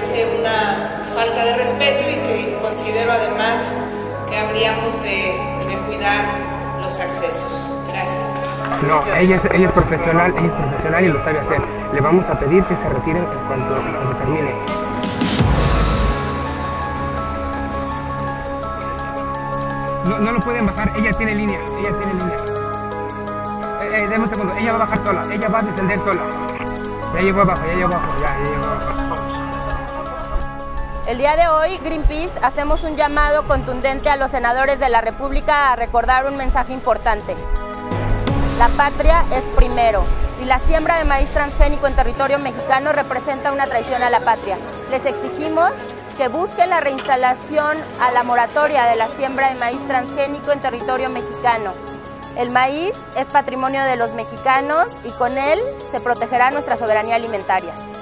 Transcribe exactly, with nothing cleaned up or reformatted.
parece una falta de respeto y que considero además que habríamos de, de cuidar los accesos. Gracias. No, ella es, ella es profesional, ella es profesional y lo sabe hacer. Le vamos a pedir que se retire en cuanto, cuando termine. No, no lo pueden bajar, ella tiene línea, ella tiene línea. Eh, eh, deme un segundo, ella va a bajar sola, ella va a descender sola. Ya llegó abajo, ya llegó abajo, ya, ya llegó abajo. El día de hoy, Greenpeace, hacemos un llamado contundente a los senadores de la República a recordar un mensaje importante. La patria es primero y la siembra de maíz transgénico en territorio mexicano representa una traición a la patria. Les exigimos que busquen la reinstalación a la moratoria de la siembra de maíz transgénico en territorio mexicano. El maíz es patrimonio de los mexicanos y con él se protegerá nuestra soberanía alimentaria.